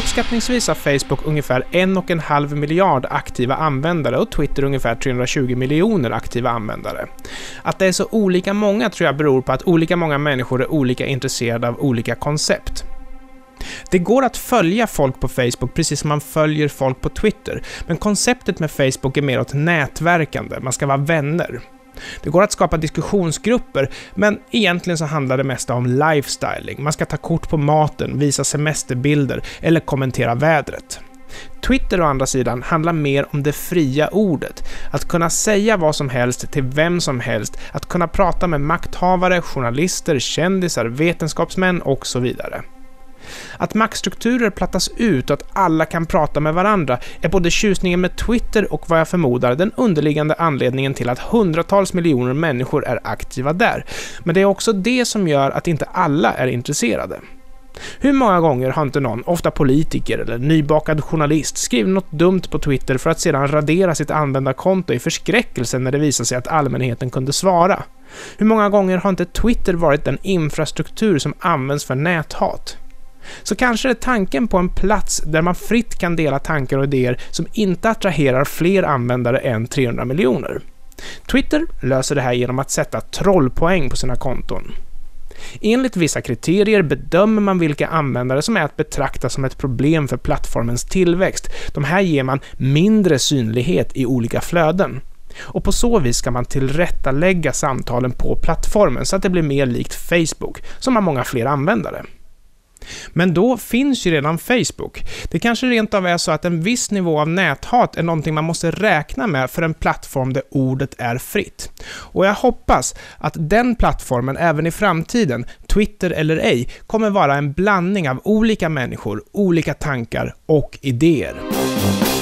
Uppskattningsvis har Facebook ungefär 1,5 miljard aktiva användare och Twitter ungefär 320 miljoner aktiva användare. Att det är så olika många tror jag beror på att olika många människor är olika intresserade av olika koncept. Det går att följa folk på Facebook precis som man följer folk på Twitter, men konceptet med Facebook är mer åt nätverkande, man ska vara vänner. Det går att skapa diskussionsgrupper, men egentligen så handlar det mest om lifestyling. Man ska ta kort på maten, visa semesterbilder eller kommentera vädret. Twitter å andra sidan handlar mer om det fria ordet. Att kunna säga vad som helst till vem som helst. Att kunna prata med makthavare, journalister, kändisar, vetenskapsmän och så vidare. Att maktstrukturer plattas ut och att alla kan prata med varandra är både tjusningen med Twitter och vad jag förmodar den underliggande anledningen till att hundratals miljoner människor är aktiva där. Men det är också det som gör att inte alla är intresserade. Hur många gånger har inte någon, ofta politiker eller nybakad journalist, skrivit något dumt på Twitter för att sedan radera sitt användarkonto i förskräckelse när det visar sig att allmänheten kunde svara? Hur många gånger har inte Twitter varit den infrastruktur som används för näthat? Så kanske är tanken på en plats där man fritt kan dela tankar och idéer som inte attraherar fler användare än 300 miljoner. Twitter löser det här genom att sätta trollpoäng på sina konton. Enligt vissa kriterier bedömer man vilka användare som är att betrakta som ett problem för plattformens tillväxt. De här ger man mindre synlighet i olika flöden. Och på så vis ska man tillrättalägga samtalen på plattformen så att det blir mer likt Facebook, som har många fler användare. Men då finns ju redan Facebook. Det kanske rent av är så att en viss nivå av näthat är någonting man måste räkna med för en plattform där ordet är fritt. Och jag hoppas att den plattformen även i framtiden, Twitter eller ej, kommer vara en blandning av olika människor, olika tankar och idéer.